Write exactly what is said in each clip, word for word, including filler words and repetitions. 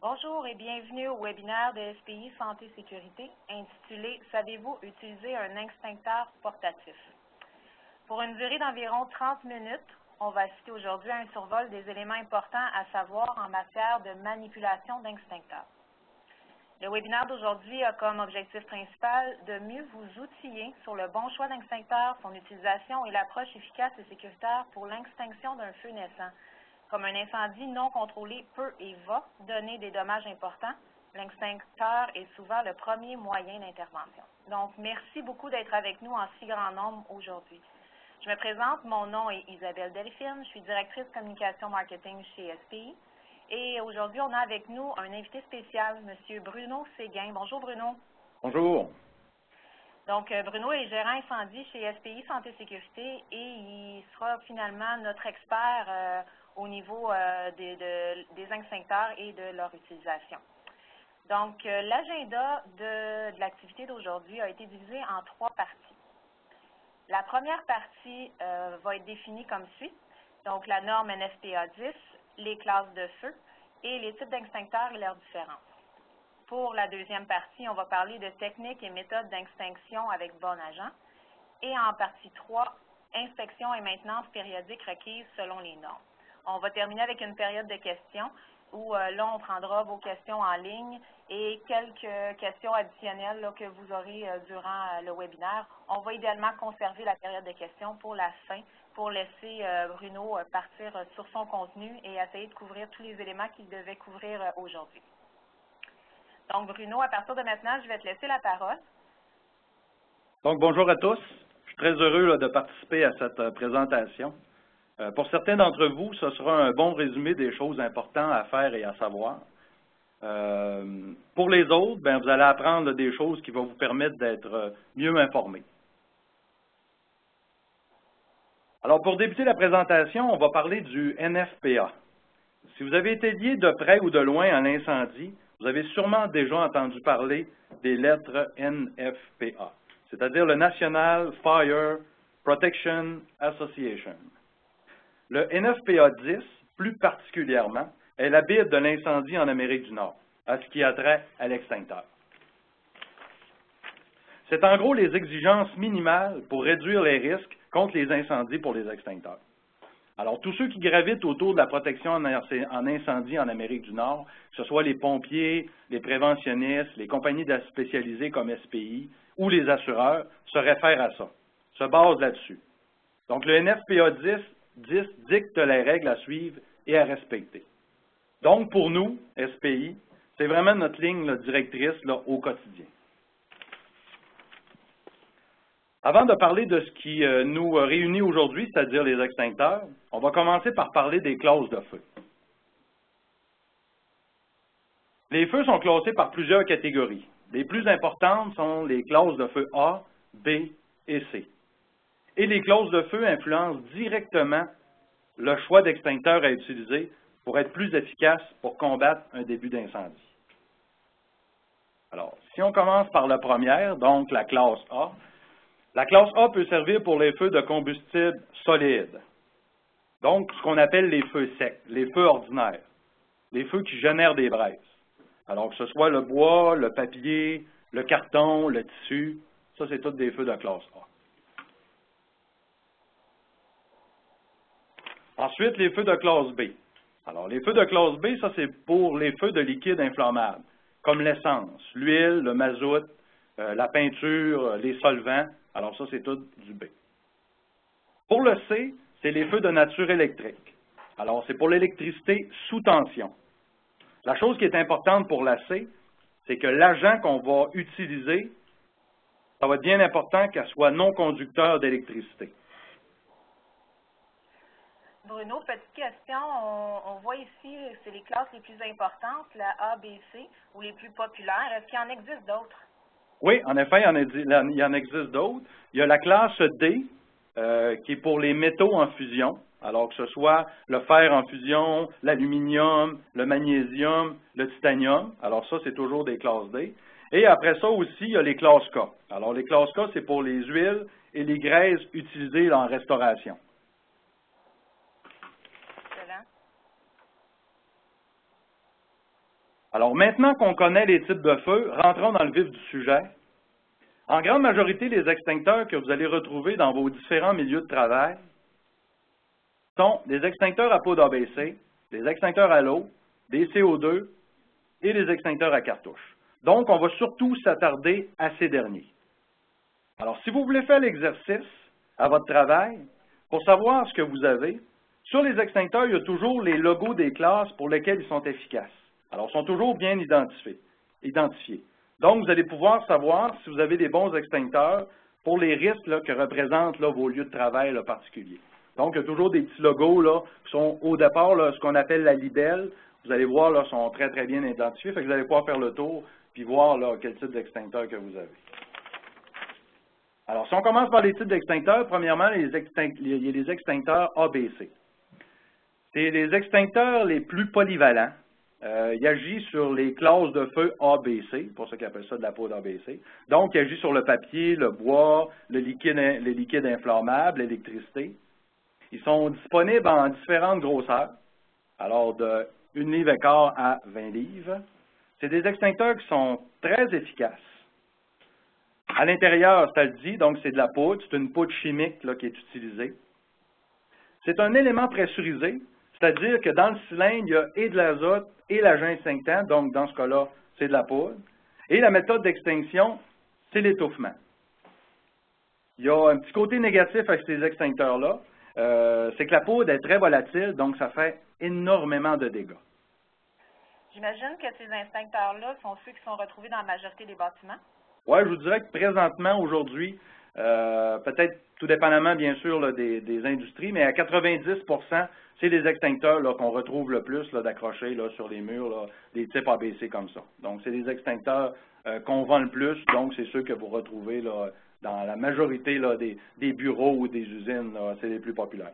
Bonjour et bienvenue au webinaire de S P I Santé Sécurité intitulé « Savez-vous utiliser un extincteur portatif ». Pour une durée d'environ trente minutes, on va assister aujourd'hui à un survol des éléments importants à savoir en matière de manipulation d'extincteurs. Le webinaire d'aujourd'hui a comme objectif principal de mieux vous outiller sur le bon choix d'extincteur, son utilisation et l'approche efficace et sécuritaire pour l'extinction d'un feu naissant. Comme un incendie non contrôlé peut et va donner des dommages importants, l'extincteur est souvent le premier moyen d'intervention. Donc, merci beaucoup d'être avec nous en si grand nombre aujourd'hui. Je me présente, mon nom est Isabelle Delphine, je suis directrice communication marketing chez S P I. Et aujourd'hui, on a avec nous un invité spécial, M. Bruno Séguin. Bonjour Bruno. Bonjour. Donc, Bruno est gérant incendie chez S P I Santé Sécurité et il sera finalement notre expert euh, au niveau euh, des, de, des extincteurs et de leur utilisation. Donc, euh, l'agenda de, de l'activité d'aujourd'hui a été divisé en trois parties. La première partie euh, va être définie comme suit, donc la norme N F P A dix, les classes de feu et les types d'extincteurs et leurs différences. Pour la deuxième partie, on va parler de techniques et méthodes d'extinction avec bon agent. Et en partie trois, inspection et maintenance périodique requises selon les normes. On va terminer avec une période de questions où euh, là, on prendra vos questions en ligne et quelques questions additionnelles là, que vous aurez euh, durant euh, le webinaire. On va idéalement conserver la période de questions pour la fin, pour laisser euh, Bruno euh, partir euh, sur son contenu et essayer de couvrir tous les éléments qu'il devait couvrir euh, aujourd'hui. Donc, Bruno, à partir de maintenant, je vais te laisser la parole. Donc, bonjour à tous. Je suis très heureux là, de participer à cette euh, présentation. Euh, pour certains d'entre vous, ce sera un bon résumé des choses importantes à faire et à savoir. Euh, pour les autres, bien, vous allez apprendre là, des choses qui vont vous permettre d'être euh, mieux informés. Alors, pour débuter la présentation, on va parler du N F P A. Si vous avez été lié de près ou de loin à l'incendie, vous avez sûrement déjà entendu parler des lettres N F P A, c'est-à-dire le National Fire Protection Association. Le N F P A dix, plus particulièrement, est la Bible de l'incendie en Amérique du Nord, à ce qui a trait à l'extincteur. C'est en gros les exigences minimales pour réduire les risques contre les incendies pour les extincteurs. Alors, tous ceux qui gravitent autour de la protection en incendie en Amérique du Nord, que ce soit les pompiers, les préventionnistes, les compagnies spécialisées comme S P I ou les assureurs, se réfèrent à ça, se basent là-dessus. Donc, le N F P A dix, dix dicte les règles à suivre et à respecter. Donc, pour nous, S P I, c'est vraiment notre ligne là, directrice là, au quotidien. Avant de parler de ce qui euh, nous réunit aujourd'hui, c'est-à-dire les extincteurs, on va commencer par parler des classes de feu. Les feux sont classés par plusieurs catégories. Les plus importantes sont les classes de feu A, B et C. Et les classes de feu influencent directement le choix d'extincteur à utiliser pour être plus efficace pour combattre un début d'incendie. Alors, si on commence par la première, donc la classe A, la classe A peut servir pour les feux de combustible solide, donc ce qu'on appelle les feux secs, les feux ordinaires, les feux qui génèrent des braises. Alors que ce soit le bois, le papier, le carton, le tissu, ça c'est tous des feux de classe A. Ensuite, les feux de classe B. Alors les feux de classe B, ça c'est pour les feux de liquide inflammable, comme l'essence, l'huile, le mazout, euh, la peinture, les solvants. Alors ça, c'est tout du B. Pour le C, c'est les feux de nature électrique. Alors, c'est pour l'électricité sous tension. La chose qui est importante pour la C, c'est que l'agent qu'on va utiliser, ça va être bien important qu'elle soit non conducteur d'électricité. Bruno, petite question. On, on voit ici, c'est les classes les plus importantes, la A, B, C, ou les plus populaires. Est-ce qu'il y en existe d'autres? Oui, en effet, il y en, a, il y en existe d'autres. Il y a la classe D, euh, qui est pour les métaux en fusion, alors que ce soit le fer en fusion, l'aluminium, le magnésium, le titanium. Alors ça, c'est toujours des classes D. Et après ça aussi, il y a les classes K. Alors les classes K, c'est pour les huiles et les graisses utilisées en restauration. Excellent. Alors maintenant qu'on connaît les types de feux, rentrons dans le vif du sujet. En grande majorité, les extincteurs que vous allez retrouver dans vos différents milieux de travail sont des extincteurs à poudre A B C, des extincteurs à l'eau, des C O deux et des extincteurs à cartouche. Donc, on va surtout s'attarder à ces derniers. Alors, si vous voulez faire l'exercice à votre travail, pour savoir ce que vous avez, sur les extincteurs, il y a toujours les logos des classes pour lesquelles ils sont efficaces. Alors, ils sont toujours bien identifiés. identifiés. Donc, vous allez pouvoir savoir si vous avez des bons extincteurs pour les risques là, que représentent là, vos lieux de travail là, particuliers. Donc, il y a toujours des petits logos là, qui sont au départ là, ce qu'on appelle la libelle. Vous allez voir, là, sont très, très bien identifiés. Fait que vous allez pouvoir faire le tour puis voir là, quel type d'extincteur que vous avez. Alors, si on commence par les types d'extincteurs, premièrement, les extinct... il y a les extincteurs A B C. C'est les extincteurs les plus polyvalents. Euh, il agit sur les classes de feu A B C, pour ceux qui appellent ça de la poudre A B C. Donc, il agit sur le papier, le bois, le liquide, les liquides inflammables, l'électricité. Ils sont disponibles en différentes grosseurs, alors de une livre et quart à vingt livres. C'est des extincteurs qui sont très efficaces. À l'intérieur, ça le dit, donc c'est de la poudre, c'est une poudre chimique là, qui est utilisée. C'est un élément pressurisé, c'est-à-dire que dans le cylindre, il y a et de l'azote et l'agent extinctant, donc dans ce cas-là, c'est de la poudre. Et la méthode d'extinction, c'est l'étouffement. Il y a un petit côté négatif avec ces extincteurs-là, euh, c'est que la poudre est très volatile, donc ça fait énormément de dégâts. J'imagine que ces extincteurs-là sont ceux qui sont retrouvés dans la majorité des bâtiments. Oui, je vous dirais que présentement, aujourd'hui, euh, peut-être tout dépendamment, bien sûr, là, des, des industries, mais à quatre-vingt-dix pour cent, c'est les extincteurs qu'on retrouve le plus d'accrochés sur les murs, là, des types A B C comme ça. Donc, c'est les extincteurs euh, qu'on vend le plus, donc c'est ceux que vous retrouvez là, dans la majorité là, des, des bureaux ou des usines, c'est les plus populaires.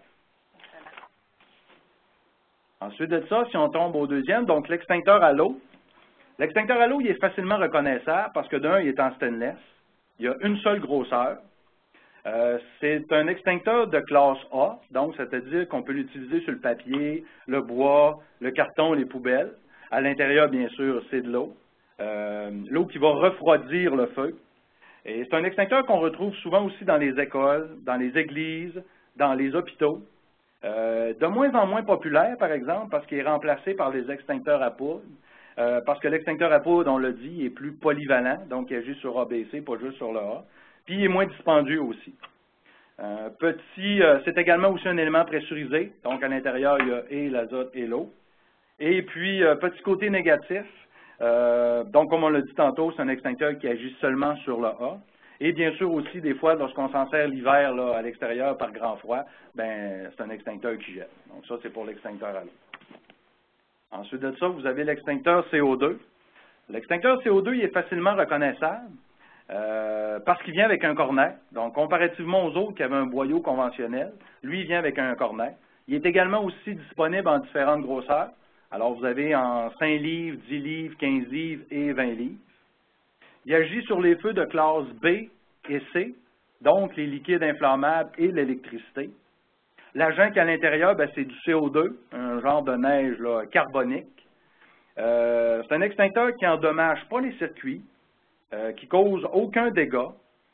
Ensuite de ça, si on tombe au deuxième, donc l'extincteur à l'eau. L'extincteur à l'eau, il est facilement reconnaissable parce que d'un, il est en stainless. Il y a une seule grosseur. Euh, c'est un extincteur de classe A, donc c'est-à-dire qu'on peut l'utiliser sur le papier, le bois, le carton, les poubelles. À l'intérieur, bien sûr, c'est de l'eau. Euh, l'eau qui va refroidir le feu. Et c'est un extincteur qu'on retrouve souvent aussi dans les écoles, dans les églises, dans les hôpitaux. Euh, de moins en moins populaire, par exemple, parce qu'il est remplacé par les extincteurs à poudre. Euh, parce que l'extincteur à poudre, on l'a dit, est plus polyvalent, donc il agit sur A B C, pas juste sur le A. Puis il est moins dispendieux aussi. Euh, petit, euh, c'est également aussi un élément pressurisé, donc à l'intérieur, il y a et l'azote et l'eau. Et puis, euh, petit côté négatif, euh, donc comme on l'a dit tantôt, c'est un extincteur qui agit seulement sur le A. Et bien sûr aussi, des fois, lorsqu'on s'en sert l'hiver à l'extérieur par grand froid, ben c'est un extincteur qui jette. Donc ça, c'est pour l'extincteur à l'eau. Ensuite de ça, vous avez l'extincteur C O deux. L'extincteur C O deux, il est facilement reconnaissable euh, parce qu'il vient avec un cornet. Donc, comparativement aux autres qui avaient un boyau conventionnel, lui, il vient avec un cornet. Il est également aussi disponible en différentes grosseurs. Alors, vous avez en cinq livres, dix livres, quinze livres et vingt livres. Il agit sur les feux de classe B et C, donc les liquides inflammables et l'électricité. L'agent qui est à l'intérieur, ben, c'est du C O deux, un genre de neige là, carbonique. Euh, c'est un extincteur qui n'endommage pas les circuits, euh, qui cause aucun dégât.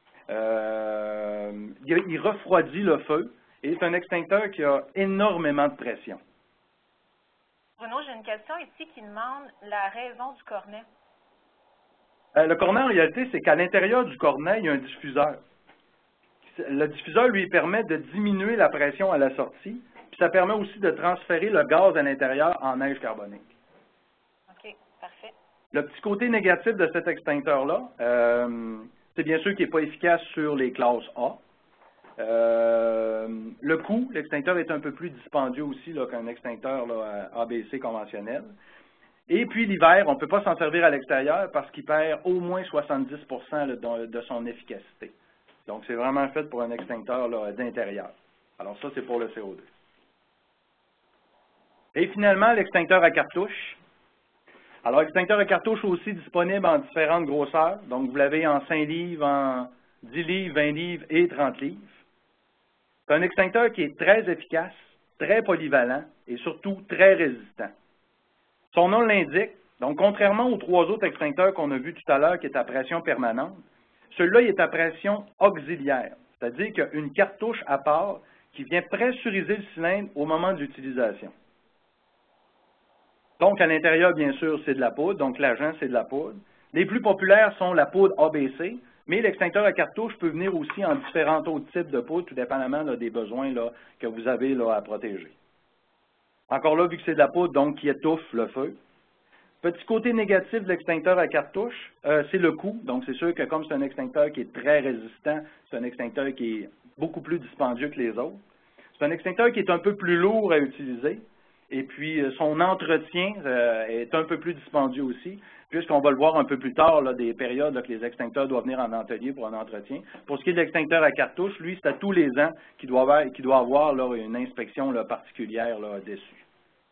Euh, il, il refroidit le feu et c'est un extincteur qui a énormément de pression. Bruno, j'ai une question ici qui demande la raison du cornet. Euh, le cornet, en réalité, c'est qu'à l'intérieur du cornet, il y a un diffuseur. Le diffuseur lui permet de diminuer la pression à la sortie, puis ça permet aussi de transférer le gaz à l'intérieur en neige carbonique. OK, parfait. Le petit côté négatif de cet extincteur-là, euh, c'est bien sûr qu'il n'est pas efficace sur les classes A. Euh, le coût, l'extincteur est un peu plus dispendieux aussi qu'un extincteur là, A B C conventionnel. Et puis l'hiver, on ne peut pas s'en servir à l'extérieur parce qu'il perd au moins soixante-dix pour cent là, de, de son efficacité. Donc, c'est vraiment fait pour un extincteur d'intérieur. Alors ça, c'est pour le C O deux. Et finalement, l'extincteur à cartouche. Alors, l'extincteur à cartouche aussi disponible en différentes grosseurs. Donc, vous l'avez en cinq livres, en dix livres, vingt livres et trente livres. C'est un extincteur qui est très efficace, très polyvalent et surtout très résistant. Son nom l'indique, Donc, contrairement aux trois autres extincteurs qu'on a vus tout à l'heure qui est à pression permanente, celui-là il est à pression auxiliaire, c'est-à-dire qu'il y a une cartouche à part qui vient pressuriser le cylindre au moment de l'utilisation. Donc, à l'intérieur, bien sûr, c'est de la poudre, donc l'agent, c'est de la poudre. Les plus populaires sont la poudre A B C, mais l'extincteur à cartouche peut venir aussi en différents autres types de poudre, tout dépendamment là, des besoins là, que vous avez là, à protéger. Encore là, vu que c'est de la poudre, donc qui étouffe le feu. Petit côté négatif de l'extincteur à cartouche, euh, c'est le coût. Donc, c'est sûr que comme c'est un extincteur qui est très résistant, c'est un extincteur qui est beaucoup plus dispendieux que les autres. C'est un extincteur qui est un peu plus lourd à utiliser. Et puis, son entretien euh, est un peu plus dispendieux aussi, puisqu'on va le voir un peu plus tard, là, des périodes là, que les extincteurs doivent venir en atelier pour un entretien. Pour ce qui est de l'extincteur à cartouche, lui, c'est à tous les ans qu'il doit avoir, qu'il doit avoir là, une inspection là, particulière là, dessus.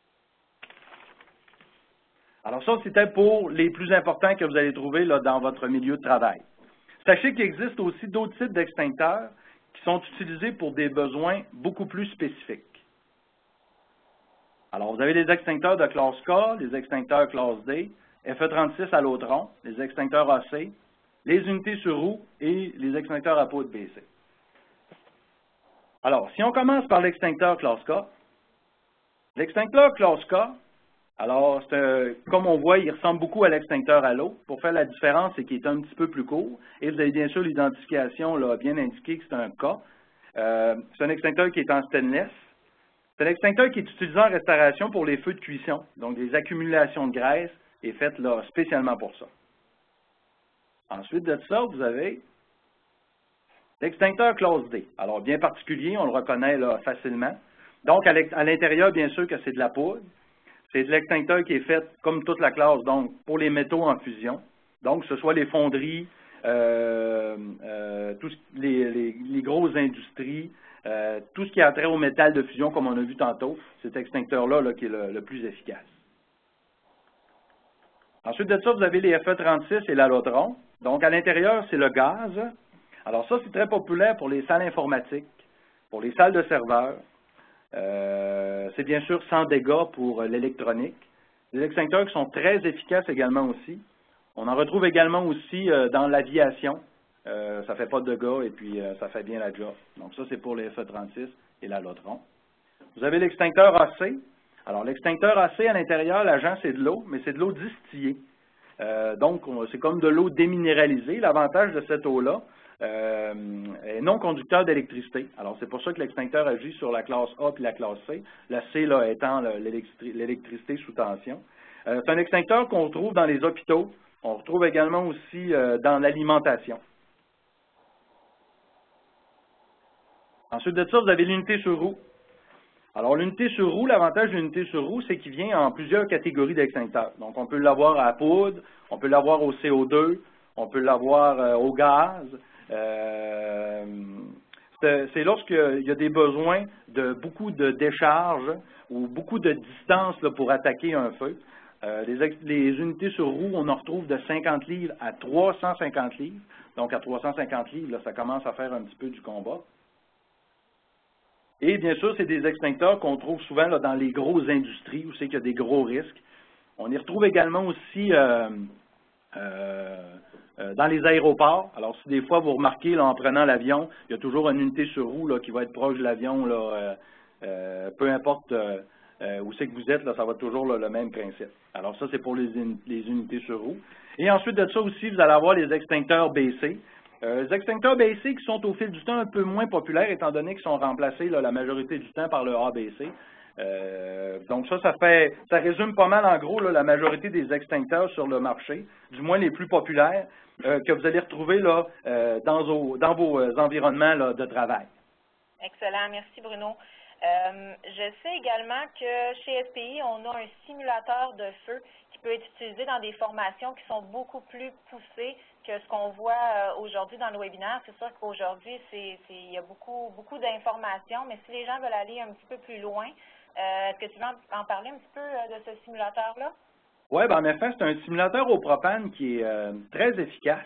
Alors ça, c'était pour les plus importants que vous allez trouver là, dans votre milieu de travail. Sachez qu'il existe aussi d'autres types d'extincteurs qui sont utilisés pour des besoins beaucoup plus spécifiques. Alors, vous avez les extincteurs de classe K, les extincteurs classe D, F E trente-six à l'Autron, les extincteurs A C, les unités sur roue et les extincteurs à poudre B C. Alors, si on commence par l'extincteur classe K, l'extincteur classe K, alors, un, comme on voit, il ressemble beaucoup à l'extincteur à l'eau. Pour faire la différence, c'est qu'il est un petit peu plus court. Et vous avez bien sûr l'identification bien indiquée que c'est un K. Euh, c'est un extincteur qui est en stainless. C'est un extincteur qui est utilisé en restauration pour les feux de cuisson. Donc, des accumulations de graisse est faite là, spécialement pour ça. Ensuite de ça, vous avez l'extincteur classe D. Alors, bien particulier, on le reconnaît là, facilement. Donc, à l'intérieur, bien sûr que c'est de la poudre. C'est de l'extincteur qui est fait comme toute la classe, donc pour les métaux en fusion. Donc, que ce soit les fonderies, euh, euh, tous les, les, les grosses industries, euh, tout ce qui a trait au métal de fusion, comme on a vu tantôt, cet extincteur-là là, qui est le, le plus efficace. Ensuite de ça, vous avez les F E trente-six et l'allotron. Donc, à l'intérieur, c'est le gaz. Alors ça, c'est très populaire pour les salles informatiques, pour les salles de serveurs. Euh, c'est bien sûr sans dégâts pour l'électronique. Des extincteurs qui sont très efficaces également aussi. On en retrouve également aussi euh, dans l'aviation. Euh, ça ne fait pas de dégâts et puis euh, ça fait bien la job. Donc ça, c'est pour les F E trente-six et l'allotron. Vous avez l'extincteur A C. Alors l'extincteur A C à l'intérieur, l'agent c'est de l'eau, mais c'est de l'eau distillée. Euh, donc c'est comme de l'eau déminéralisée. L'avantage de cette eau-là, Euh, est non conducteur d'électricité. Alors, c'est pour ça que l'extincteur agit sur la classe A puis la classe C, la C là, étant l'électricité sous tension. Euh, c'est un extincteur qu'on retrouve dans les hôpitaux. On retrouve également aussi euh, dans l'alimentation. Ensuite de ça, vous avez l'unité sur roue. Alors, l'unité sur roue, l'avantage de l'unité sur roue, c'est qu'il vient en plusieurs catégories d'extincteurs. Donc, on peut l'avoir à poudre, on peut l'avoir au C O deux, on peut l'avoir euh, au gaz. Euh, c'est lorsqu'il y a des besoins de beaucoup de décharge ou beaucoup de distance là, pour attaquer un feu. Euh, les, les unités sur roue, on en retrouve de cinquante livres à trois cent cinquante livres. Donc, à trois cent cinquante livres, là, ça commence à faire un petit peu du combat. Et bien sûr, c'est des extincteurs qu'on trouve souvent là, dans les grosses industries où c'est qu'il y a des gros risques. On y retrouve également aussi euh, euh, dans les aéroports. Alors, si des fois vous remarquez, là, en prenant l'avion, il y a toujours une unité sur roue là, qui va être proche de l'avion, là, euh, euh, peu importe euh, euh, où c'est que vous êtes, là, ça va être toujours là, le même principe. Alors, ça, c'est pour les, les unités sur roue. Et ensuite de ça aussi, vous allez avoir les extincteurs B C. Euh, les extincteurs B C qui sont au fil du temps un peu moins populaires, étant donné qu'ils sont remplacés là, la majorité du temps par le A B C. Euh, donc ça, ça fait, ça résume pas mal en gros là, la majorité des extincteurs sur le marché, du moins les plus populaires, euh, que vous allez retrouver là, euh, dans, vos, dans vos euh, environnements là, de travail. Excellent, merci Bruno. Euh, je sais également que chez S P I, on a un simulateur de feu qui peut être utilisé dans des formations qui sont beaucoup plus poussées que ce qu'on voit euh, aujourd'hui dans le webinaire. C'est sûr qu'aujourd'hui, c'est, c'est, il y a beaucoup, beaucoup d'informations, mais si les gens veulent aller un petit peu plus loin, euh, est-ce que tu veux en, en parler un petit peu euh, de ce simulateur-là? Oui, ben en effet, c'est un simulateur au propane qui est euh, très efficace.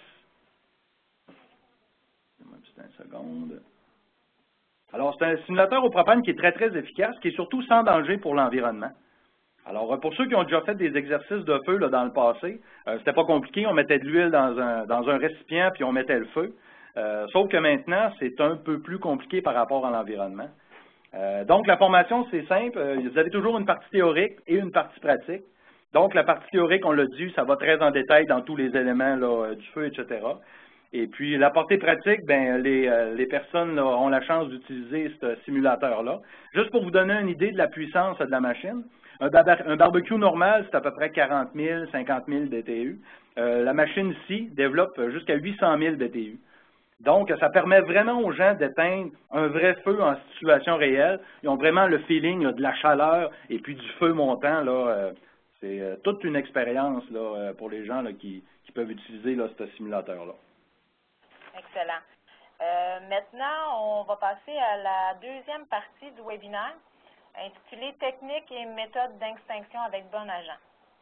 Donne-moi juste une seconde. Alors, c'est un simulateur au propane qui est très, très efficace, qui est surtout sans danger pour l'environnement. Alors, pour ceux qui ont déjà fait des exercices de feu là, dans le passé, euh, c'était pas compliqué, on mettait de l'huile dans un, dans un récipient puis on mettait le feu. Euh, sauf que maintenant, c'est un peu plus compliqué par rapport à l'environnement. Euh, donc, la formation, c'est simple. Vous avez toujours une partie théorique et une partie pratique. Donc, la partie théorique, on l'a dit, ça va très en détail dans tous les éléments là, du feu, et cetera. Et puis, la portée pratique, ben les, euh, les personnes là, ont la chance d'utiliser ce simulateur-là. Juste pour vous donner une idée de la puissance de la machine, un, bar un barbecue normal, c'est à peu près quarante mille, cinquante mille B T U. Euh, la machine ici développe jusqu'à huit cent mille B T U. Donc, ça permet vraiment aux gens d'éteindre un vrai feu en situation réelle. Ils ont vraiment le feeling là, de la chaleur et puis du feu montant. Euh, c'est euh, toute une expérience là, pour les gens là, qui, qui peuvent utiliser là, ce simulateur-là. Excellent. Euh, maintenant, on va passer à la deuxième partie du webinaire, intitulée « Techniques et méthodes d'extinction avec bon agent ».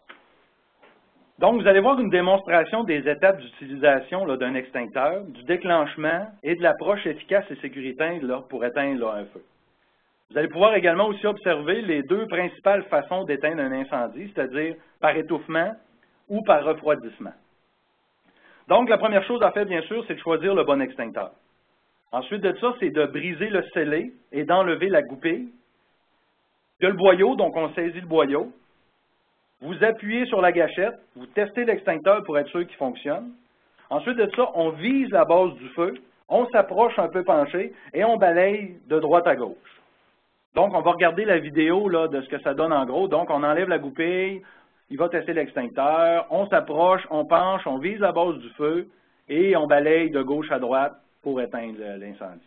Donc, vous allez voir une démonstration des étapes d'utilisation d'un extincteur, du déclenchement et de l'approche efficace et sécuritaire là, pour éteindre là, un feu. Vous allez pouvoir également aussi observer les deux principales façons d'éteindre un incendie, c'est-à-dire par étouffement ou par refroidissement. Donc, la première chose à faire, bien sûr, c'est de choisir le bon extincteur. Ensuite de ça, c'est de briser le scellé et d'enlever la goupille. Il y a le boyau, donc on saisit le boyau. Vous appuyez sur la gâchette, vous testez l'extincteur pour être sûr qu'il fonctionne. Ensuite de ça, on vise la base du feu, on s'approche un peu penché et on balaye de droite à gauche. Donc, on va regarder la vidéo là, de ce que ça donne en gros. Donc, on enlève la goupille, il va tester l'extincteur, on s'approche, on penche, on vise la base du feu et on balaye de gauche à droite pour éteindre l'incendie.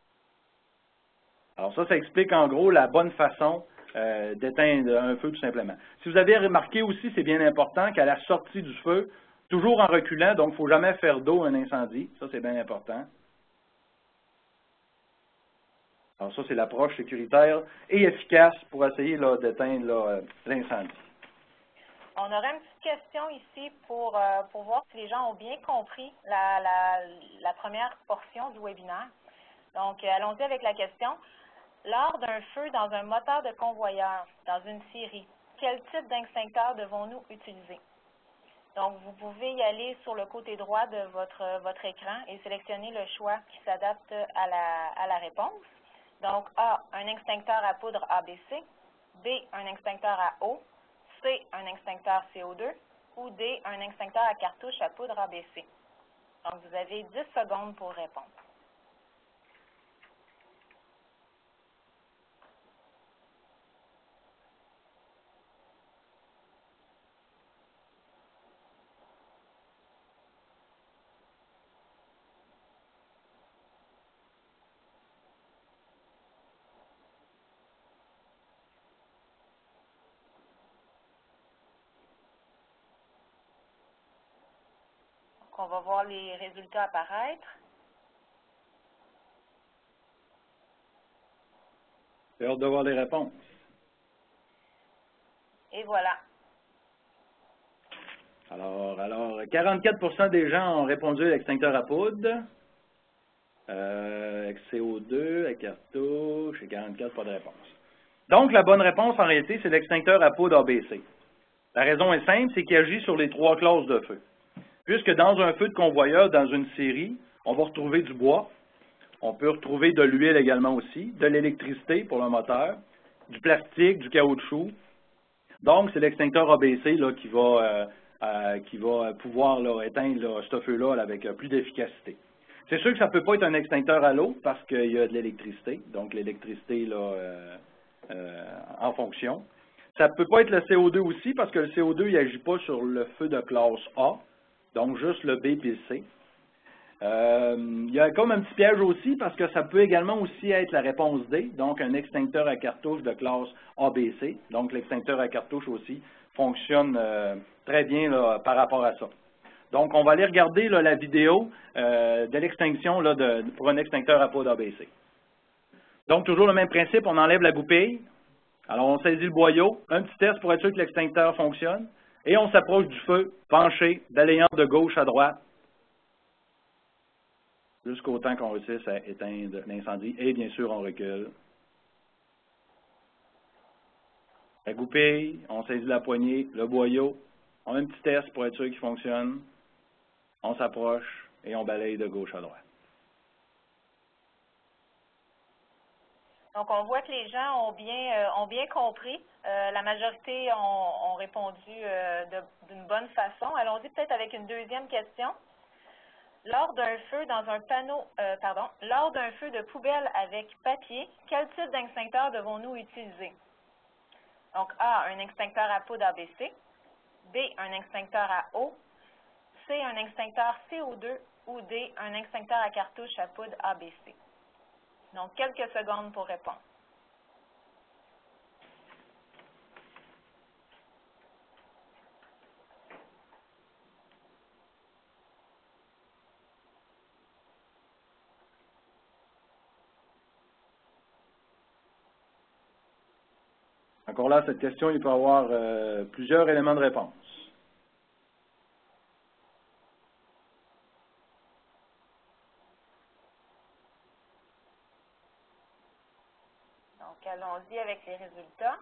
Alors ça, ça explique en gros la bonne façon euh, d'éteindre un feu tout simplement. Si vous avez remarqué aussi, c'est bien important qu'à la sortie du feu, toujours en reculant, donc il ne faut jamais faire d'eau un incendie, ça c'est bien important. Alors ça, c'est l'approche sécuritaire et efficace pour essayer d'éteindre l'incendie. On aurait une petite question ici pour, euh, pour voir si les gens ont bien compris la, la, la première portion du webinaire. Donc, allons-y avec la question. Lors d'un feu dans un moteur de convoyeur, dans une scierie, quel type d'extincteur devons-nous utiliser? Donc, vous pouvez y aller sur le côté droit de votre, votre écran et sélectionner le choix qui s'adapte à la, à la réponse. Donc, A, un extincteur à poudre A B C, B, un extincteur à eau, C, un extincteur C O deux ou D, un extincteur à cartouche à poudre A B C. Donc, vous avez dix secondes pour répondre. Donc, on va voir les résultats apparaître. J'ai hâte de voir les réponses. Et voilà. Alors, alors quarante-quatre pour cent des gens ont répondu à l'extincteur à poudre, euh, avec C O deux, avec cartouche, et quarante-quatre, pas de réponse. Donc, la bonne réponse, en réalité, c'est l'extincteur à poudre A B C. La raison est simple, c'est qu'il agit sur les trois classes de feu. Puisque dans un feu de convoyeur, dans une série, on va retrouver du bois, on peut retrouver de l'huile également aussi, de l'électricité pour le moteur, du plastique, du caoutchouc. Donc, c'est l'extincteur A B C là, qui, va, euh, euh, qui va pouvoir là, éteindre là, ce feu-là là, avec euh, plus d'efficacité. C'est sûr que ça ne peut pas être un extincteur à l'eau parce qu'il y a de l'électricité, donc l'électricité là, euh, euh, en fonction. Ça ne peut pas être le C O deux aussi parce que le C O deux n'agit pas sur le feu de classe A, donc juste le B et le C. Euh, il y a comme un petit piège aussi parce que ça peut également aussi être la réponse D, donc un extincteur à cartouche de classe A B C. Donc l'extincteur à cartouche aussi fonctionne euh, très bien là, par rapport à ça. Donc on va aller regarder là, la vidéo euh, de l'extinction pour un extincteur à poudre A B C. Donc toujours le même principe, on enlève la goupille. Alors on saisit le boyau, un petit test pour être sûr que l'extincteur fonctionne, et on s'approche du feu, penché, balayant de gauche à droite, jusqu'au temps qu'on réussisse à éteindre l'incendie, et bien sûr on recule. La goupille, on saisit la poignée, le boyau, on a un petit test pour être sûr qu'il fonctionne, on s'approche et on balaye de gauche à droite. Donc, on voit que les gens ont bien, euh, ont bien compris. Euh, la majorité ont, ont répondu euh, d'une bonne façon. Allons-y peut-être avec une deuxième question. Lors d'un feu dans un panneau, euh, pardon, lors d'un feu de poubelle avec papier, quel type d'extincteur devons-nous utiliser? Donc, A, un extincteur à poudre A B C, B, un extincteur à eau, C, un extincteur C O deux ou D, un extincteur à cartouche à poudre A B C. Donc, quelques secondes pour répondre. Encore là, cette question, il peut y avoir euh, plusieurs éléments de réponse. Donc, allons-y avec les résultats.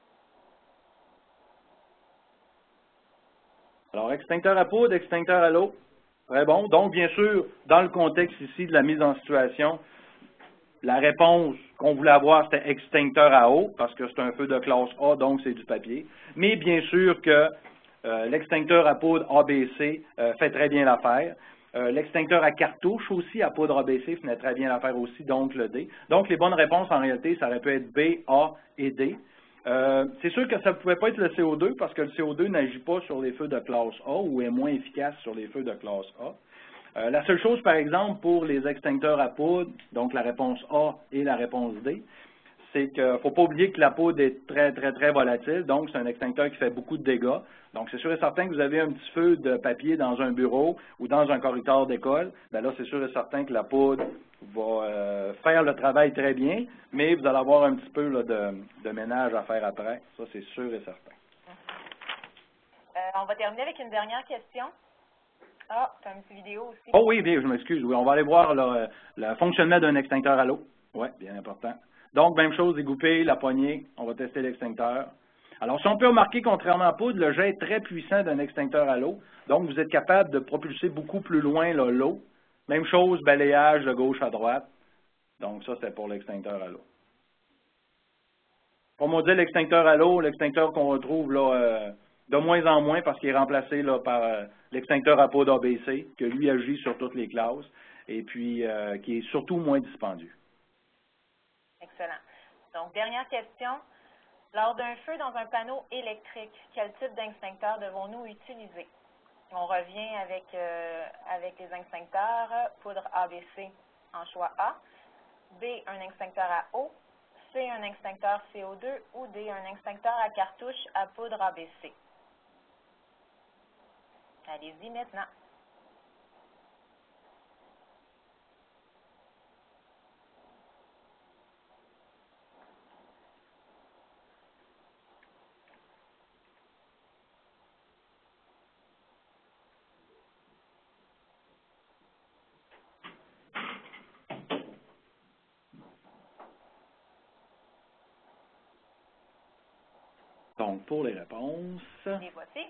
Alors, extincteur à poudre, extincteur à l'eau, très bon. Donc, bien sûr, dans le contexte ici de la mise en situation, la réponse qu'on voulait avoir, c'était extincteur à eau, parce que c'est un feu de classe A, donc c'est du papier. Mais bien sûr que euh, l'extincteur à poudre A B C euh, fait très bien l'affaire. Euh, l'extincteur à cartouche aussi, à poudre A B C, fait très bien l'affaire aussi, donc le D. Donc, les bonnes réponses, en réalité, ça aurait pu être B, A et D. Euh, c'est sûr que ça ne pouvait pas être le C O deux, parce que le C O deux n'agit pas sur les feux de classe A ou est moins efficace sur les feux de classe A. Euh, la seule chose, par exemple, pour les extincteurs à poudre, donc la réponse A et la réponse D, c'est qu'il ne faut pas oublier que la poudre est très, très, très volatile, donc c'est un extincteur qui fait beaucoup de dégâts. Donc, c'est sûr et certain que vous avez un petit feu de papier dans un bureau ou dans un corridor d'école, bien là, c'est sûr et certain que la poudre va euh, faire le travail très bien, mais vous allez avoir un petit peu là, de, de ménage à faire après, ça c'est sûr et certain. Euh, on va terminer avec une dernière question. Ah, tu as une petite vidéo aussi. Oh oui, bien, je m'excuse. Oui, on va aller voir là, le fonctionnement d'un extincteur à l'eau. Oui, bien important. Donc, même chose, les goupilles, la poignée, on va tester l'extincteur. Alors, si on peut remarquer, contrairement à la poudre, le jet est très puissant d'un extincteur à l'eau. Donc, vous êtes capable de propulser beaucoup plus loin l'eau. Même chose, balayage de gauche à droite. Donc, ça, c'est pour l'extincteur à l'eau. Comme on dit, l'extincteur à l'eau, l'extincteur qu'on retrouve là, euh, de moins en moins parce qu'il est remplacé là, par euh, l'extincteur à poudre A B C, que lui agit sur toutes les classes, et puis euh, qui est surtout moins dispendieux. Excellent. Donc, dernière question. Lors d'un feu dans un panneau électrique, quel type d'extincteur devons-nous utiliser? On revient avec, euh, avec les extincteurs, poudre A B C en choix A, B, un extincteur à eau, C, un extincteur C O deux ou D, un extincteur à cartouche à poudre A B C. Allez-y maintenant. Donc, pour les réponses... Les voici.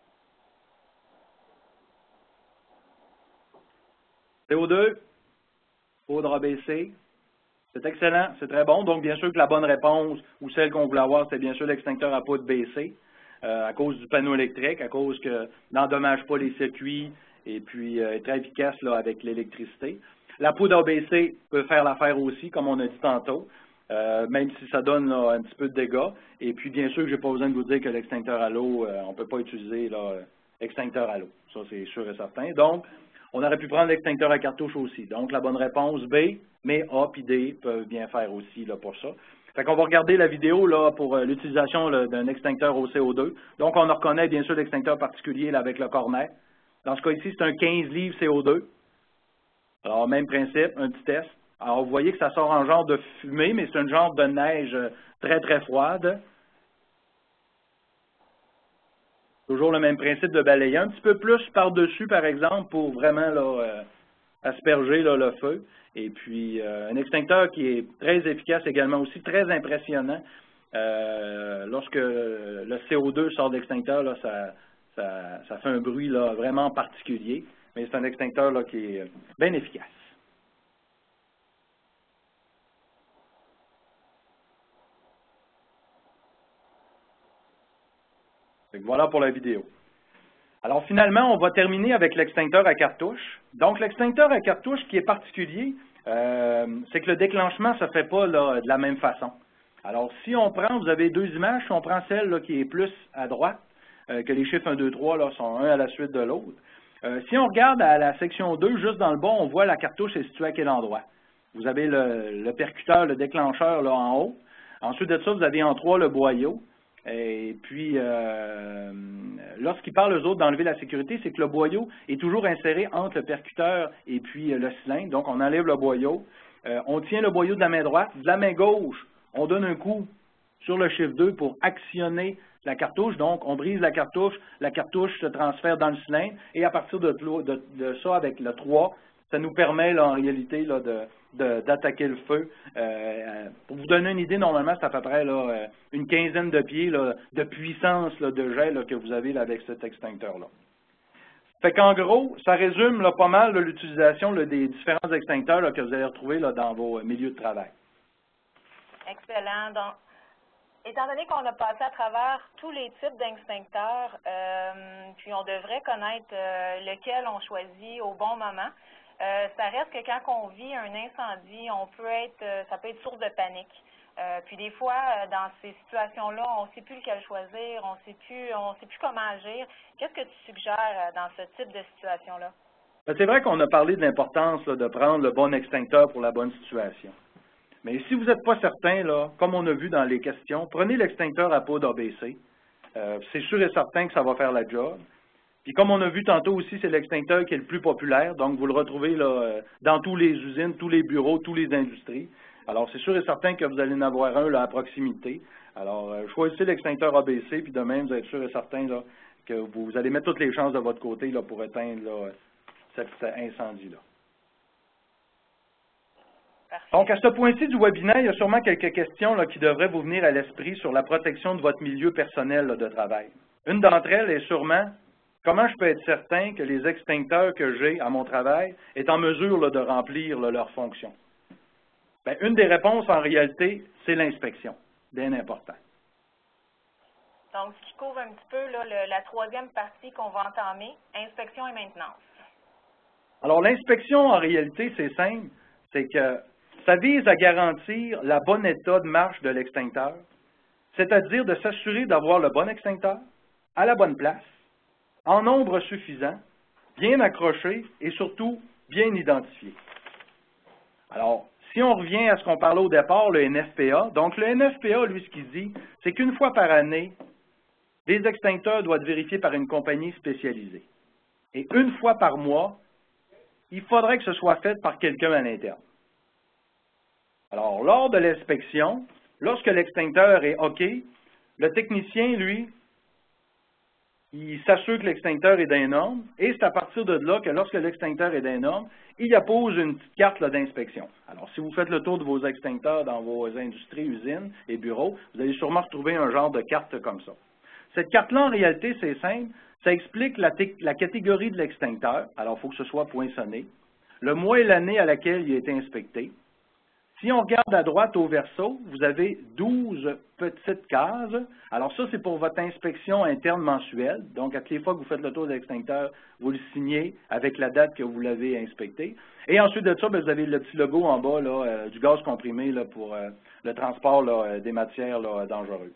C O deux, poudre A B C, c'est excellent, c'est très bon. Donc, bien sûr que la bonne réponse, ou celle qu'on voulait avoir, c'est bien sûr l'extincteur à poudre B C, euh, à cause du panneau électrique, à cause que n'endommage pas les circuits, et puis euh, est très efficace là, avec l'électricité. La poudre A B C peut faire l'affaire aussi, comme on a dit tantôt, euh, même si ça donne là, un petit peu de dégâts. Et puis, bien sûr que je n'ai pas besoin de vous dire que l'extincteur à l'eau, euh, on ne peut pas utiliser là, extincteur à l'eau. Ça, c'est sûr et certain. Donc, on aurait pu prendre l'extincteur à cartouche aussi. Donc, la bonne réponse, B, mais A et D peuvent bien faire aussi là, pour ça. Fait qu'on va regarder la vidéo là, pour euh, l'utilisation d'un extincteur au C O deux. Donc, on reconnaît bien sûr l'extincteur particulier là, avec le cornet. Dans ce cas ici, c'est un quinze livres C O deux. Alors, même principe, un petit test. Alors, vous voyez que ça sort en genre de fumée, mais c'est un genre de neige très, très froide. Toujours le même principe de balayer. Un petit peu plus par-dessus, par exemple, pour vraiment là, euh, asperger là, le feu. Et puis, euh, un extincteur qui est très efficace également aussi, très impressionnant. Euh, lorsque le C O deux sort de l'extincteur, là, ça, ça, ça fait un bruit là, vraiment particulier, mais c'est un extincteur là, qui est bien efficace. Donc, voilà pour la vidéo. Alors finalement, on va terminer avec l'extincteur à cartouche. Donc l'extincteur à cartouche, ce qui est particulier, euh, c'est que le déclenchement ne se fait pas là, de la même façon. Alors si on prend, vous avez deux images, si on prend celle là, qui est plus à droite, euh, que les chiffres un, deux, trois là, sont un à la suite de l'autre. Euh, si on regarde à la section deux, juste dans le bas, on voit la cartouche est située à quel endroit. Vous avez le, le percuteur, le déclencheur là en haut. Ensuite de ça, vous avez en trois le boyau. Et puis, euh, lorsqu'ils parlent, eux autres, d'enlever la sécurité, c'est que le boyau est toujours inséré entre le percuteur et puis le cylindre. Donc, on enlève le boyau. Euh, on tient le boyau de la main droite. De la main gauche, on donne un coup sur le chiffre deux pour actionner la cartouche. Donc, on brise la cartouche. La cartouche se transfère dans le cylindre. Et à partir de, de, de ça, avec le trois, ça nous permet, là, en réalité, là, de... d'attaquer le feu. Euh, pour vous donner une idée, normalement, c'est à peu près là, une quinzaine de pieds là, de puissance là, de jet là, que vous avez là, avec cet extincteur-là. Fait qu'en gros, ça résume là, pas mal l'utilisation des différents extincteurs là, que vous allez retrouver là, dans vos milieux de travail. Excellent. Donc, étant donné qu'on a passé à travers tous les types d'extincteurs, euh, puis on devrait connaître euh, lequel on choisit au bon moment, Euh, ça reste que quand on vit un incendie, on peut être, euh, ça peut être source de panique. Euh, puis des fois, euh, dans ces situations-là, on ne sait plus lequel choisir, on sait plus, on sait plus comment agir. Qu'est-ce que tu suggères euh, dans ce type de situation-là? C'est vrai qu'on a parlé de l'importance de prendre le bon extincteur pour la bonne situation. Mais si vous n'êtes pas certain, là, comme on a vu dans les questions, prenez l'extincteur à poudre A B C. Euh, c'est sûr et certain que ça va faire la job. Puis comme on a vu tantôt aussi, c'est l'extincteur qui est le plus populaire, donc vous le retrouvez là, dans tous les usines, tous les bureaux, tous les industries. Alors c'est sûr et certain que vous allez en avoir un là, à proximité. Alors euh, choisissez l'extincteur A B C, puis de même, vous êtes sûr et certain là, que vous allez mettre toutes les chances de votre côté là, pour éteindre là, cet, cet incendie-là. Donc à ce point-ci du webinaire, il y a sûrement quelques questions là, qui devraient vous venir à l'esprit sur la protection de votre milieu personnel là, de travail. Une d'entre elles est sûrement: comment je peux être certain que les extincteurs que j'ai à mon travail est en mesure là, de remplir là, leur fonction? Bien, une des réponses, en réalité, c'est l'inspection. Bien important. Donc, ce qui couvre un petit peu là, le, la troisième partie qu'on va entamer, inspection et maintenance. Alors, l'inspection, en réalité, c'est simple. C'est que ça vise à garantir la bonne état de marche de l'extincteur, c'est-à-dire de s'assurer d'avoir le bon extincteur à la bonne place, en nombre suffisant, bien accroché et surtout bien identifié. Alors, si on revient à ce qu'on parlait au départ, le N F P A, donc le N F P A, lui, ce qu'il dit, c'est qu'une fois par année, les extincteurs doivent être vérifiés par une compagnie spécialisée. Et une fois par mois, il faudrait que ce soit fait par quelqu'un à l'interne. Alors, lors de l'inspection, lorsque l'extincteur est OK, le technicien, lui, il s'assure que l'extincteur est d'un norme, et c'est à partir de là que lorsque l'extincteur est d'un norme, il appose une petite carte d'inspection. Alors, si vous faites le tour de vos extincteurs dans vos industries, usines et bureaux, vous allez sûrement retrouver un genre de carte comme ça. Cette carte-là, en réalité, c'est simple. Ça explique la, la catégorie de l'extincteur. Alors, il faut que ce soit poinçonné. Le mois et l'année à laquelle il a été inspecté. Si on regarde à droite au verso, vous avez douze petites cases. Alors ça, c'est pour votre inspection interne mensuelle. Donc, à toutes les fois que vous faites le tour de l'extincteur, vous le signez avec la date que vous l'avez inspecté. Et ensuite de ça, bien, vous avez le petit logo en bas là, euh, du gaz comprimé là, pour euh, le transport là, des matières là, dangereuses.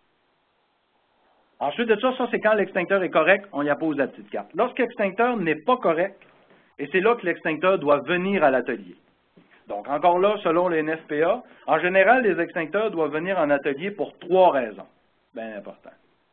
Ensuite de ça, ça c'est quand l'extincteur est correct, on y appose la petite carte. Lorsque l'extincteur n'est pas correct, et c'est là que l'extincteur doit venir à l'atelier. Donc, encore là, selon le N F P A, en général, les extincteurs doivent venir en atelier pour trois raisons. Bien important.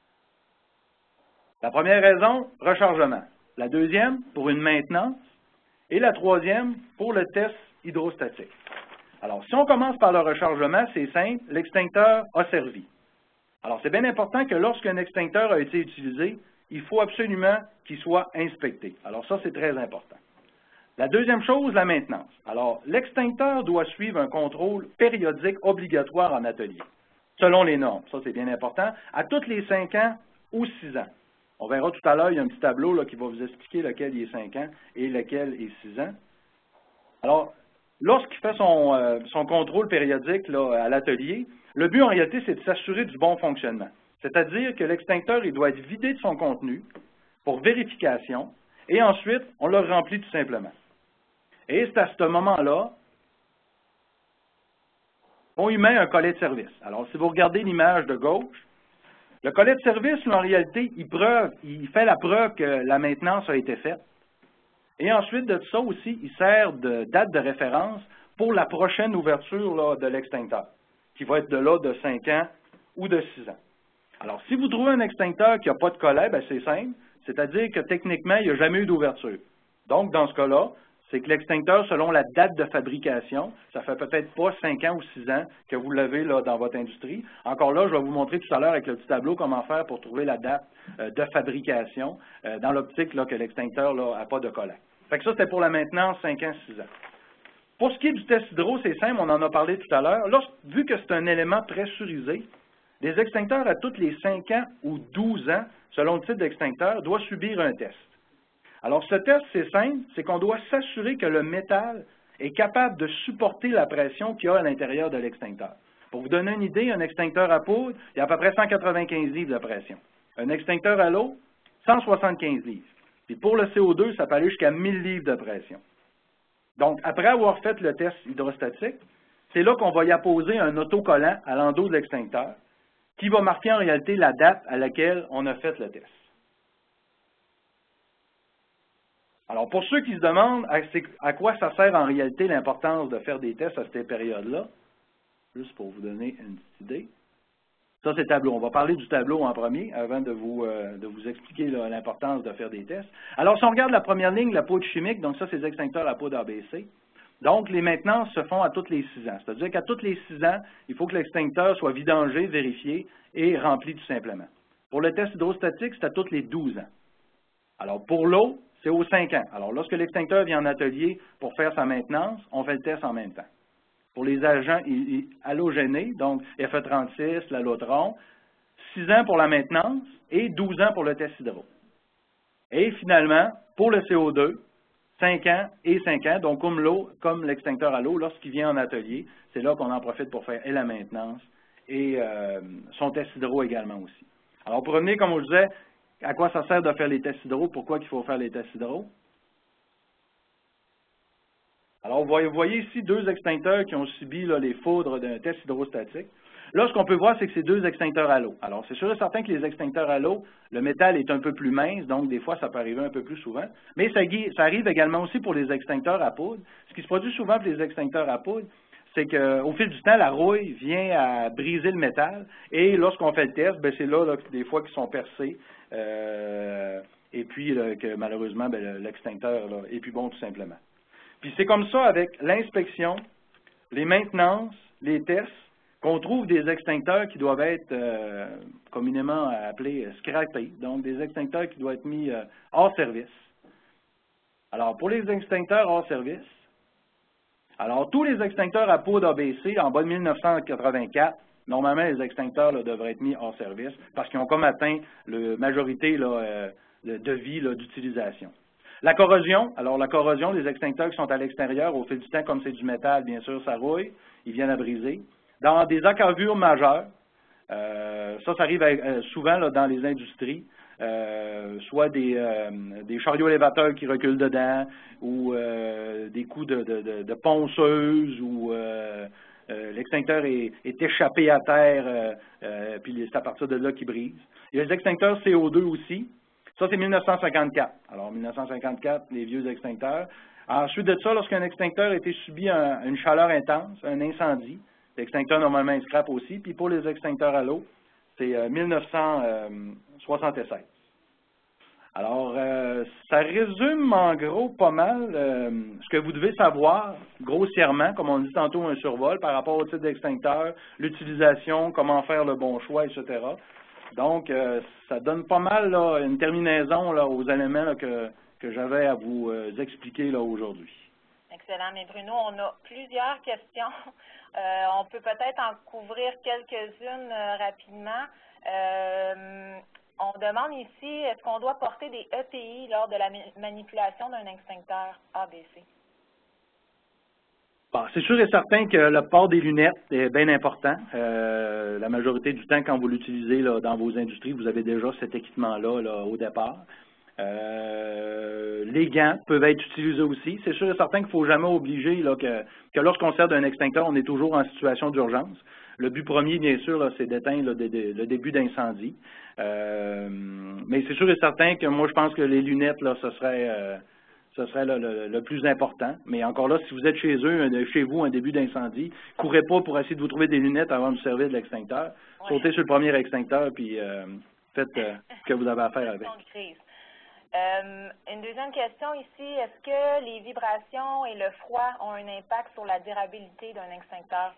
La première raison, rechargement. La deuxième, pour une maintenance. Et la troisième, pour le test hydrostatique. Alors, si on commence par le rechargement, c'est simple, l'extincteur a servi. Alors, c'est bien important que lorsqu'un extincteur a été utilisé, il faut absolument qu'il soit inspecté. Alors, ça, c'est très important. La deuxième chose, la maintenance. Alors, l'extincteur doit suivre un contrôle périodique obligatoire en atelier. selon les normes. Ça, c'est bien important. À tous les cinq ans ou six ans. On verra tout à l'heure, il y a un petit tableau là, qui va vous expliquer lequel il est cinq ans et lequel est six ans. Alors, lorsqu'il fait son, euh, son contrôle périodique là, à l'atelier, le but en réalité, c'est de s'assurer du bon fonctionnement. C'est-à-dire que l'extincteur, il doit être vidé de son contenu pour vérification et ensuite, on le remplit tout simplement. Et c'est à ce moment-là qu'on y met un collet de service. Alors, si vous regardez l'image de gauche, le collet de service, là, en réalité, il, preuve, il fait la preuve que la maintenance a été faite. Et ensuite de ça aussi, il sert de date de référence pour la prochaine ouverture là, de l'extincteur, qui va être de là de cinq ans ou de six ans. Alors, si vous trouvez un extincteur qui n'a pas de collet, ben, c'est simple, c'est-à-dire que techniquement, il n'y a jamais eu d'ouverture. Donc, dans ce cas-là, c'est que l'extincteur, selon la date de fabrication, ça fait peut-être pas cinq ans ou six ans que vous l'avez là dans votre industrie. Encore là, je vais vous montrer tout à l'heure avec le petit tableau comment faire pour trouver la date euh, de fabrication euh, dans l'optique là que l'extincteur n'a pas de collet. Fait que ça, c'était pour la maintenance cinq ans, six ans. Pour ce qui est du test hydro, c'est simple, on en a parlé tout à l'heure. Vu que c'est un élément pressurisé, les extincteurs à tous les cinq ans ou douze ans, selon le type d'extincteur, doivent subir un test. Alors, ce test, c'est simple, c'est qu'on doit s'assurer que le métal est capable de supporter la pression qu'il y a à l'intérieur de l'extincteur. Pour vous donner une idée, un extincteur à poudre, il y a à peu près cent quatre-vingt-quinze livres de pression. Un extincteur à l'eau, cent soixante-quinze livres. Et pour le C O deux, ça peut aller jusqu'à mille livres de pression. Donc, après avoir fait le test hydrostatique, c'est là qu'on va y apposer un autocollant à l'endos de l'extincteur qui va marquer en réalité la date à laquelle on a fait le test. Alors, pour ceux qui se demandent à, à quoi ça sert en réalité l'importance de faire des tests à cette période-là, juste pour vous donner une petite idée, ça c'est le tableau. On va parler du tableau en premier avant de vous, euh, de vous expliquer l'importance de faire des tests. Alors, si on regarde la première ligne, la poudre chimique, donc ça c'est les extincteurs à poudre A B C. Donc, les maintenances se font à tous les six ans. C'est-à-dire qu'à tous les six ans, il faut que l'extincteur soit vidangé, vérifié et rempli tout simplement. Pour le test hydrostatique, c'est à tous les douze ans. Alors, pour l'eau, c'est aux cinq ans. Alors, lorsque l'extincteur vient en atelier pour faire sa maintenance, on fait le test en même temps. Pour les agents halogénés, donc F E trente-six, l'allotron, six ans pour la maintenance et douze ans pour le test hydro. Et finalement, pour le C O deux, cinq ans et cinq ans, donc comme l'eau, comme l'extincteur à l'eau, lorsqu'il vient en atelier, c'est là qu'on en profite pour faire et la maintenance et euh, son test hydro également aussi. Alors, pour revenir, comme on le disait, à quoi ça sert de faire les tests hydro? Pourquoi il faut faire les tests hydro? Alors, vous voyez ici deux extincteurs qui ont subi là, les foudres d'un test hydrostatique. Là, ce qu'on peut voir, c'est que c'est deux extincteurs à l'eau. Alors, c'est sûr et certain que les extincteurs à l'eau, le métal est un peu plus mince, donc des fois, ça peut arriver un peu plus souvent. Mais ça, ça arrive également aussi pour les extincteurs à poudre. Ce qui se produit souvent pour les extincteurs à poudre, c'est qu'au fil du temps, la rouille vient à briser le métal. Et lorsqu'on fait le test, c'est là, là des fois qu'ils sont percés. Euh, et puis là, que malheureusement, l'extincteur est plus bon tout simplement. Puis c'est comme ça avec l'inspection, les maintenances, les tests, qu'on trouve des extincteurs qui doivent être euh, communément appelés euh, scrappés, donc des extincteurs qui doivent être mis euh, hors service. Alors, pour les extincteurs hors service, alors tous les extincteurs à poudre A B C en bas de mille neuf cent quatre-vingt-quatre, normalement les extincteurs là, devraient être mis hors service parce qu'ils ont comme atteint la majorité là, euh, de, de vie d'utilisation. La corrosion, alors la corrosion, les extincteurs qui sont à l'extérieur, au fil du temps, comme c'est du métal, bien sûr, ça rouille, ils viennent à briser. Dans des encavures majeures, euh, ça, ça arrive euh, souvent là, dans les industries, euh, soit des, euh, des chariots élévateurs qui reculent dedans, ou euh, des coups de, de, de, de ponceuse, ou euh, euh, l'extincteur est, est échappé à terre, euh, euh, puis c'est à partir de là qu'il brise. Il y a les extincteurs C O deux aussi. Ça, c'est mille neuf cent cinquante-quatre. Alors, mille neuf cent cinquante-quatre, les vieux extincteurs. Ensuite de ça, lorsqu'un extincteur a été subi à une chaleur intense, un incendie, l'extincteur, normalement, il scrape aussi. Puis pour les extincteurs à l'eau, c'est euh, mille neuf cent soixante-seize. Alors, euh, ça résume en gros pas mal euh, ce que vous devez savoir, grossièrement, comme on dit tantôt, un survol, par rapport au type d'extincteur, l'utilisation, comment faire le bon choix, et cetera. Donc, euh, ça donne pas mal là, une terminaison là, aux éléments là, que, que j'avais à vous euh, expliquer là aujourd'hui. Excellent. Excellent. Mais Bruno, on a plusieurs questions. Euh, on peut peut-être en couvrir quelques-unes euh, rapidement. Euh, on demande ici, est-ce qu'on doit porter des E P I lors de la manipulation d'un extincteur A B C? Bon, c'est sûr et certain que le port des lunettes est bien important. Euh, la majorité du temps, quand vous l'utilisez dans vos industries, vous avez déjà cet équipement-là là, au départ. Euh, les gants peuvent être utilisés aussi. C'est sûr et certain qu'il ne faut jamais obliger là, que, que lorsqu'on sert d'un extincteur, on est toujours en situation d'urgence. Le but premier, bien sûr, c'est d'éteindre le, le début d'incendie. Euh, mais c'est sûr et certain que moi, je pense que les lunettes, là, ce serait... Euh, Ce serait le, le, le plus important. Mais encore là, si vous êtes chez eux, chez vous, un début d'incendie, courez pas pour essayer de vous trouver des lunettes avant de vous servir de l'extincteur. Oui. Sautez sur le premier extincteur, puis euh, faites euh, ce que vous avez à faire avec. Euh, une deuxième question ici, est-ce que les vibrations et le froid ont un impact sur la durabilité d'un extincteur?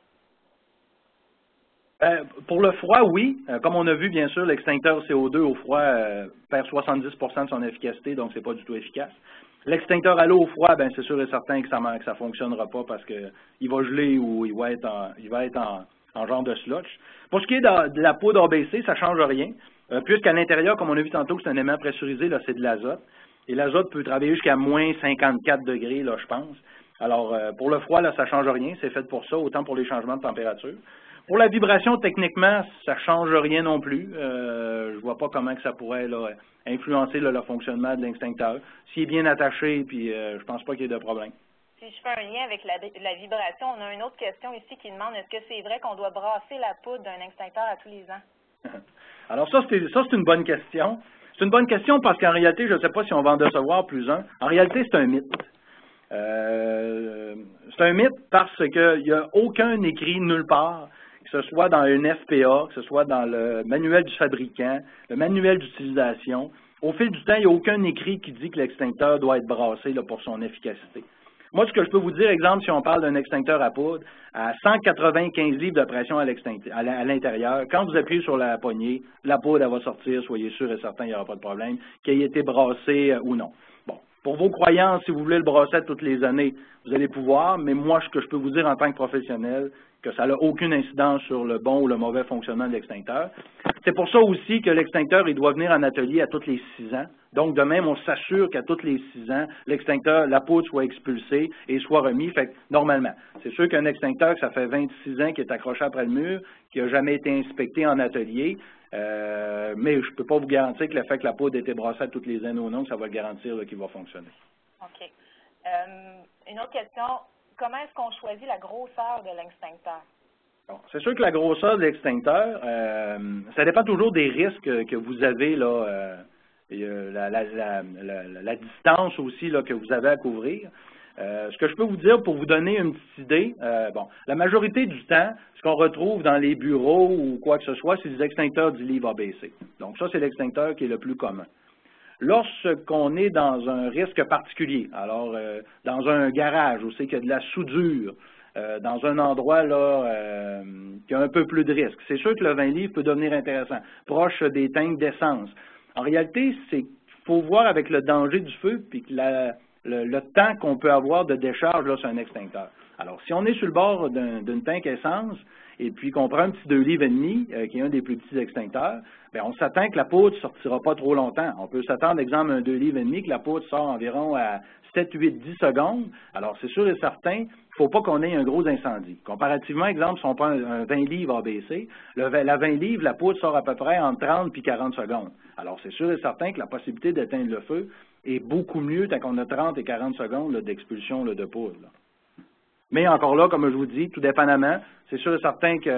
Euh, pour le froid, oui. Euh, comme on a vu, bien sûr, l'extincteur C O deux au froid euh, perd soixante-dix pour cent de son efficacité, donc c'est pas du tout efficace. L'extincteur à l'eau au froid, ben c'est sûr et certain que ça ne ça fonctionnera pas parce qu'il va geler ou il va être en, il va être en, en genre de slotch. Pour ce qui est de, de la poudre A B C, ça ne change rien, euh, puisqu'à l'intérieur, comme on a vu tantôt, c'est un élément pressurisé, là, c'est de l'azote. Et l'azote peut travailler jusqu'à moins cinquante-quatre degrés, là, je pense. Alors, euh, pour le froid, là, ça ne change rien, c'est fait pour ça, autant pour les changements de température. Pour la vibration, techniquement, ça ne change rien non plus. Euh, je ne vois pas comment que ça pourrait là, influencer là, le fonctionnement de l'extincteur. S'il est bien attaché, puis euh, je pense pas qu'il y ait de problème. Si je fais un lien avec la, la vibration, on a une autre question ici qui demande est-ce que c'est vrai qu'on doit brasser la poudre d'un extincteur à tous les ans? Alors ça, c'est ça, c'est une bonne question. C'est une bonne question parce qu'en réalité, je ne sais pas si on va en recevoir plus un. En réalité, c'est un mythe. Euh, c'est un mythe parce qu'il n'y a aucun écrit nulle part, que ce soit dans un F P A, que ce soit dans le manuel du fabricant, le manuel d'utilisation. Au fil du temps, il n'y a aucun écrit qui dit que l'extincteur doit être brassé là, pour son efficacité. Moi, ce que je peux vous dire, exemple, si on parle d'un extincteur à poudre, à cent quatre-vingt-quinze livres de pression à l'intérieur, quand vous appuyez sur la poignée, la poudre elle va sortir, soyez sûr et certain, il n'y aura pas de problème, qu'elle ait été brassée euh, ou non. Bon, pour vos croyances, si vous voulez le brasser toutes les années, vous allez pouvoir, mais moi, ce que je peux vous dire en tant que professionnel, que ça n'a aucune incidence sur le bon ou le mauvais fonctionnement de l'extincteur. C'est pour ça aussi que l'extincteur, il doit venir en atelier à tous les six ans. Donc, de même, on s'assure qu'à tous les six ans, l'extincteur, la poudre soit expulsée et soit remis. Fait que, normalement, c'est sûr qu'un extincteur, que ça fait vingt-six ans qu'il est accroché après le mur, qui n'a jamais été inspecté en atelier, euh, mais je ne peux pas vous garantir que le fait que la poudre ait été brassée à toutes les années ou non, que ça va le garantir qu'il va fonctionner. OK. Euh, une autre question. Comment est-ce qu'on choisit la grosseur de l'extincteur? Bon, c'est sûr que la grosseur de l'extincteur, euh, ça dépend toujours des risques que vous avez, là, euh, et, euh, la, la, la, la, la distance aussi là, que vous avez à couvrir. Euh, ce que je peux vous dire pour vous donner une petite idée, euh, bon, la majorité du temps, ce qu'on retrouve dans les bureaux ou quoi que ce soit, c'est des extincteurs dix livres A B C. Donc ça, c'est l'extincteur qui est le plus commun. Lorsqu'on est dans un risque particulier, alors euh, dans un garage où c'est qu'il y a de la soudure, euh, dans un endroit là euh, qui a un peu plus de risque, c'est sûr que le vingt livres peut devenir intéressant, proche des tanks d'essence. En réalité, c'est faut voir avec le danger du feu puis que la, le, le temps qu'on peut avoir de décharge là, sur un extincteur. Alors, si on est sur le bord d'une tank essence, et puis qu'on prend un petit deux livres et demi, euh, qui est un des plus petits extincteurs, bien, on s'attend que la poudre ne sortira pas trop longtemps. On peut s'attendre, exemple, à un deux livres et demi, que la poudre sort environ à sept, huit, dix secondes. Alors, c'est sûr et certain, il ne faut pas qu'on ait un gros incendie. Comparativement, exemple, si on prend un vingt livres A B C, le, la vingt livres, la poudre sort à peu près entre trente et quarante secondes. Alors, c'est sûr et certain que la possibilité d'éteindre le feu est beaucoup mieux tant qu'on a trente et quarante secondes d'expulsion de poudre. Là. Mais encore là, comme je vous dis, tout dépendamment, c'est sûr et certain que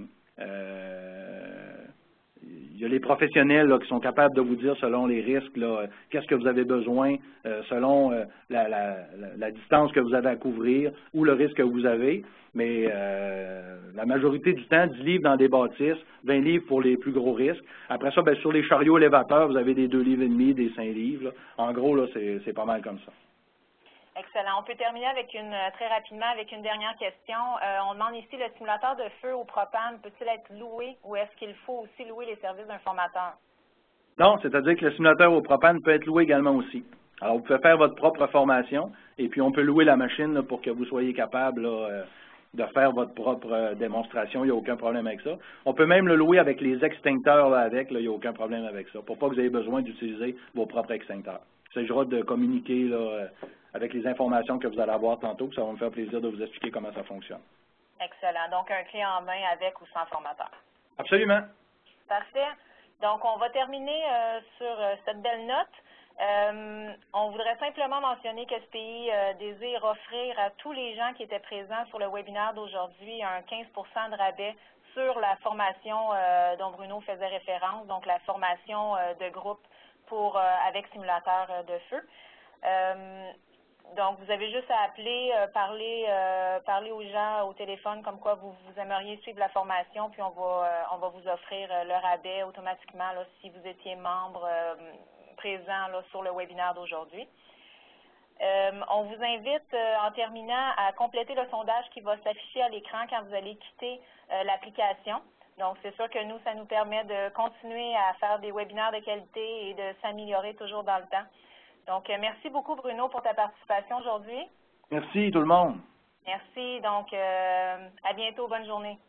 euh, il y a les professionnels là, qui sont capables de vous dire selon les risques, qu'est-ce que vous avez besoin, euh, selon euh, la, la, la, la distance que vous avez à couvrir ou le risque que vous avez. Mais euh, la majorité du temps, dix livres dans des bâtisses, vingt livres pour les plus gros risques. Après ça, bien, sur les chariots élévateurs, vous avez des deux livres et demi, des cinq livres. Là. En gros, là, c'est pas mal comme ça. Excellent. On peut terminer avec une très rapidement avec une dernière question. Euh, on demande ici, le simulateur de feu au propane peut-il être loué ou est-ce qu'il faut aussi louer les services d'un formateur? Non, c'est-à-dire que le simulateur au propane peut être loué également aussi. Alors, vous pouvez faire votre propre formation et puis on peut louer la machine là, pour que vous soyez capable là, euh, de faire votre propre euh, démonstration. Il n'y a aucun problème avec ça. On peut même le louer avec les extincteurs là, avec. Là, il n'y a aucun problème avec ça. Pour pas que vous ayez besoin d'utiliser vos propres extincteurs. Il s'agira de communiquer là, euh, avec les informations que vous allez avoir tantôt. Ça va me faire plaisir de vous expliquer comment ça fonctionne. Excellent. Donc, un clé en main avec ou sans formateur. Absolument. Parfait. Donc, on va terminer euh, sur euh, cette belle note. Euh, on voudrait simplement mentionner qu'S P I euh, désire offrir à tous les gens qui étaient présents sur le webinaire d'aujourd'hui un quinze pour cent de rabais sur la formation euh, dont Bruno faisait référence, donc la formation euh, de groupe pour euh, avec simulateur euh, de feu. Euh, donc, vous avez juste à appeler, euh, parler, euh, parler aux gens au téléphone comme quoi vous, vous aimeriez suivre la formation, puis on va, euh, on va vous offrir euh, le rabais automatiquement là, si vous étiez membre euh, présent là, sur le webinaire d'aujourd'hui. Euh, on vous invite, euh, en terminant, à compléter le sondage qui va s'afficher à l'écran quand vous allez quitter euh, l'application. Donc, c'est sûr que nous, ça nous permet de continuer à faire des webinaires de qualité et de s'améliorer toujours dans le temps. Donc, euh, merci beaucoup, Bruno, pour ta participation aujourd'hui. Merci tout le monde. Merci. Donc, euh, à bientôt. Bonne journée.